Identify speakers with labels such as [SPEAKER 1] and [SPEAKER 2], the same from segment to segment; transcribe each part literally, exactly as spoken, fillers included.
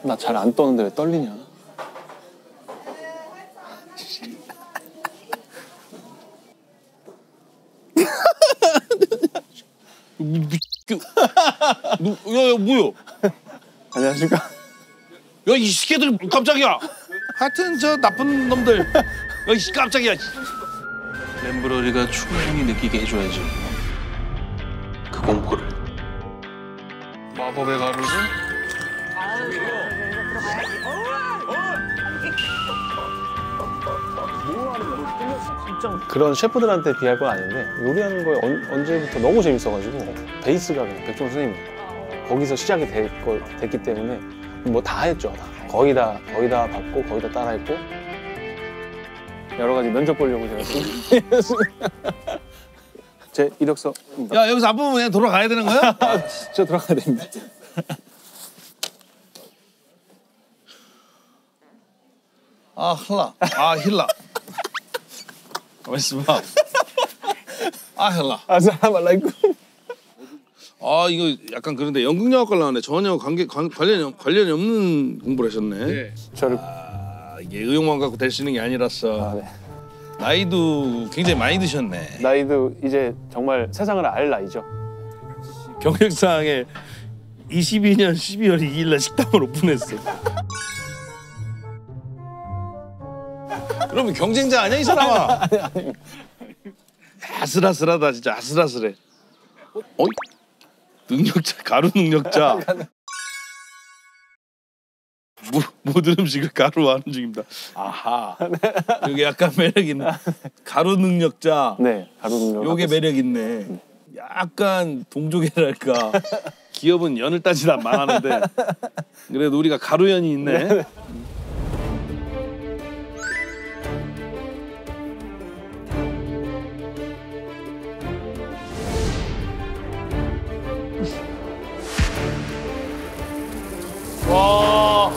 [SPEAKER 1] 나 잘 안 떠는데 왜 떨리냐?
[SPEAKER 2] 야야 뭐야?
[SPEAKER 1] 안녕하십니까?
[SPEAKER 2] 야 이 새끼들 깜짝이야. 하여튼 저 나쁜 놈들. 야 이 깜짝이야. 램브러리가 충분히 느끼게 해줘야지. 그 공포를. 마법의 가루를.
[SPEAKER 1] 그런 셰프들한테 비할 건 아닌데 요리하는 거에 언, 언제부터 너무 재밌어가지고 베이스가 그냥 백종 선생님 거기서 시작이 될 거, 됐기 때문에 뭐 다 했죠. 다. 거의 다 거의 다 받고 거의 다 따라했고 여러 가지 면접 보려고 제가 제 이력서입니다.
[SPEAKER 2] 야 여기서 안 보면 그냥 돌아가야 되는 거야?
[SPEAKER 1] 저 들어가야 됩니다.
[SPEAKER 2] 아 힐라. 아 힐라. 가만있어 봐. 아 힐라.
[SPEAKER 1] 아사람 알라이쿰.
[SPEAKER 2] 아 이거 약간 그런데 연극영화과 나왔네. 전혀 관계 관, 관련이 관련이 없는 공부를 하셨네.
[SPEAKER 1] 네. 저를
[SPEAKER 2] 아, 이게 의욕만 갖고 될 수 있는 게 아니라서.
[SPEAKER 1] 아, 네.
[SPEAKER 2] 나이도 굉장히 많이 드셨네.
[SPEAKER 1] 나이도 이제 정말 세상을 알 나이죠.
[SPEAKER 2] 경력상에 이십이 년 십이월 이일 날 식당을 오픈했어. 그러면 경쟁자 아니야 이 사람아?
[SPEAKER 1] 아니 아니.
[SPEAKER 2] 아슬아슬하다 진짜 아슬아슬해. 어? 능력자 가루 능력자. 모, 모든 음식을 가루로 하는 중입니다. 아하. 여기 약간 매력 있네. 가루 능력자.
[SPEAKER 1] 네, 가루 능력.
[SPEAKER 2] 요게 매력 있네. 약간 동족애랄까. 기업은 연을 따지다 망하는데 그래도 우리가 가루연이 있네. 네. 와.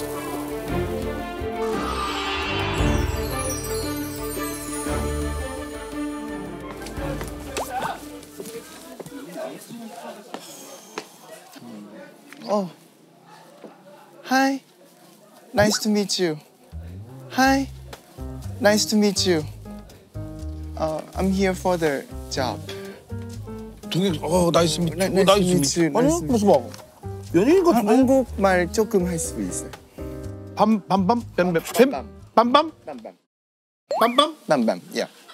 [SPEAKER 3] Oh. Hi. Nice to meet you. Hi. Nice to meet you. Uh, I'm here for the job.
[SPEAKER 2] 동행, 어 나이스 미트.
[SPEAKER 3] 나-
[SPEAKER 2] 어,
[SPEAKER 3] nice
[SPEAKER 2] 나이스
[SPEAKER 3] to meet
[SPEAKER 2] 미트.
[SPEAKER 3] you,
[SPEAKER 2] 아니
[SPEAKER 3] nice to
[SPEAKER 2] 무슨 뭐 연예인 같은데?
[SPEAKER 3] 한국말 조금 할 수 있어요.
[SPEAKER 2] 밤밤밤 뱀뱀 뱀 빰빰
[SPEAKER 3] 빰빰.
[SPEAKER 2] 빰빰
[SPEAKER 3] 빰빰. Yeah.